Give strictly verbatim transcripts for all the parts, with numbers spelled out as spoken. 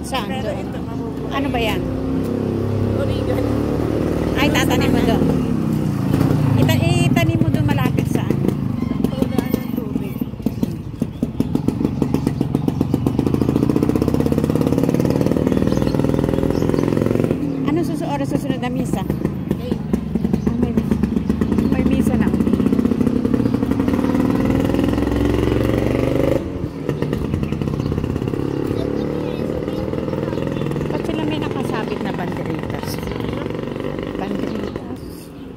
Saan Pero doon? ito, mabubuhay. Ano ba yan? Origan. Ay, tatanim mo doon. Ita itanim mo doon malapit saan? Paulaan ng tubig. Ano susunod oras susunod na misa? Okay. Ah, may, may misa na. Ba't sila may nakasabit na banderitas? Banderitas.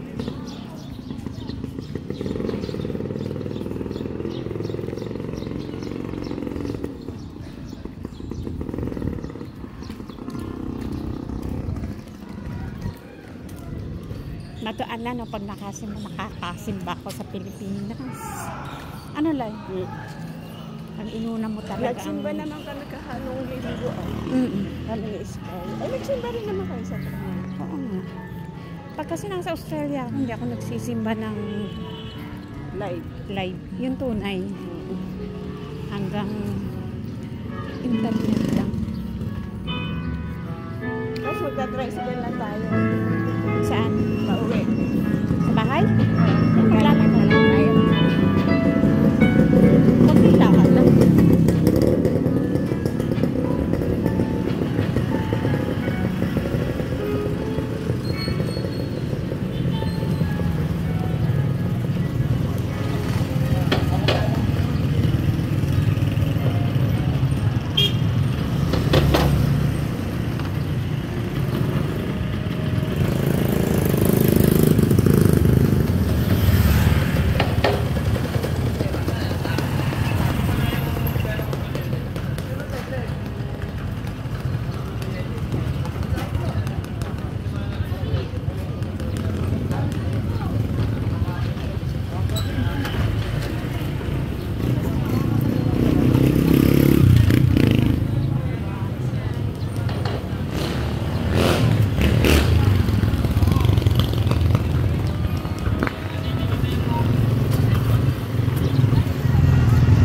Natuan na no, pag nakasimba, nakakasimba ako sa Pilipinas. Ano lang? Ang inuna mo talaga. Nagsimba ang... naman kami kahalong linggo. Mm -mm. Kami ni Sky. Ay, nagsimba rin naman kayo sa Pilipinas. Oo nga. Pag kasi nasa Australia, hindi ako nagsisimba ng Live. live. Yung tunay. Hanggang internet lang. Tapos magta-tricycle na tayo.